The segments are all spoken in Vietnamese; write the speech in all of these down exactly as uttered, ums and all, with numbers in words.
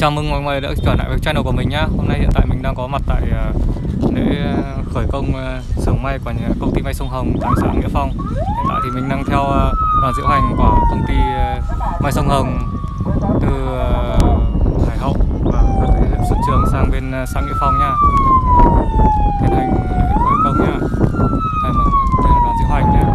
Chào mừng mọi người đã trở lại với channel của mình nhé. Hôm nay hiện tại mình đang có mặt tại uh, lễ khởi công uh, xưởng may của nhà, công ty may Sông Hồng tại xã Nghĩa Phong. Hiện tại thì mình đang theo uh, đoàn diễu hành của công ty uh, may Sông Hồng từ uh, Hải Hậu và huyện Xuân Trường sang bên uh, xã Nghĩa Phong nha. Tiến hành lễ khởi công nha. Đây là đoàn diễu hành nhé.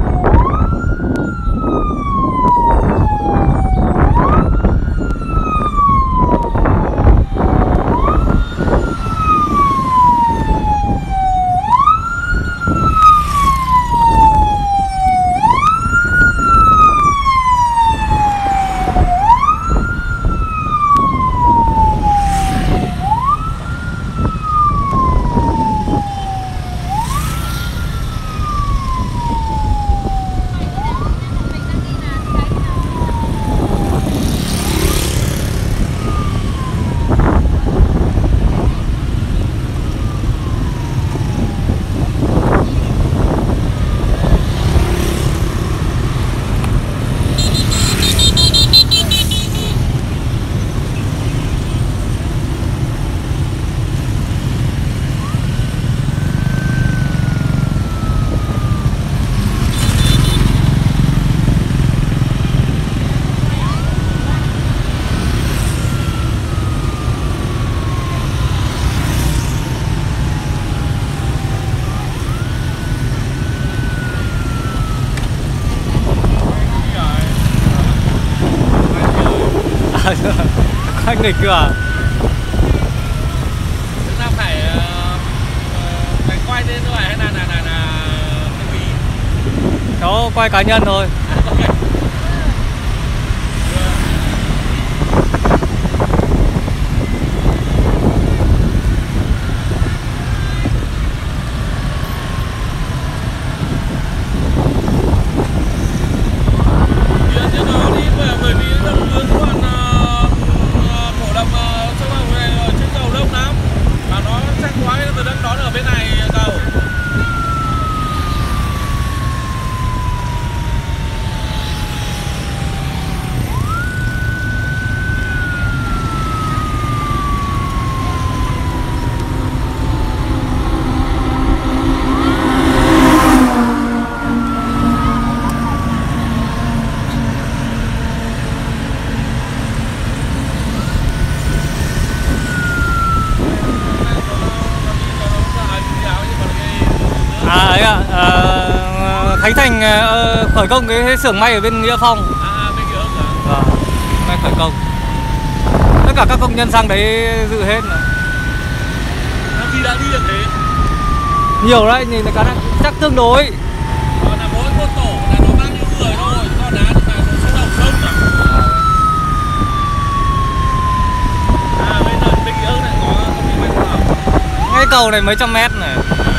Anh nghịch cơ à? Chúng ta phải uh, phải quay lên thôi hay là là là là cái gì? Cháu quay cá nhân thôi. À, okay. À ấy ạ, à, Khánh Thành uh, khởi công cái xưởng may ở bên Nghĩa Phong. À, bên Nghĩa Phong à? Vâng, may khởi công. Tất cả các công nhân sang đấy dự hết rồi. Làm gì đã đi được thế? Nhiều đấy, nhìn cái này chắc tương đối. Còn là mỗi một tổ là nó bao nhiêu người thôi, con đá thì là nó sẽ đầu sông nhỉ? À, bên này bên Nghĩa này có công ty may Sông Hồng. Ngay cầu này mấy trăm mét này.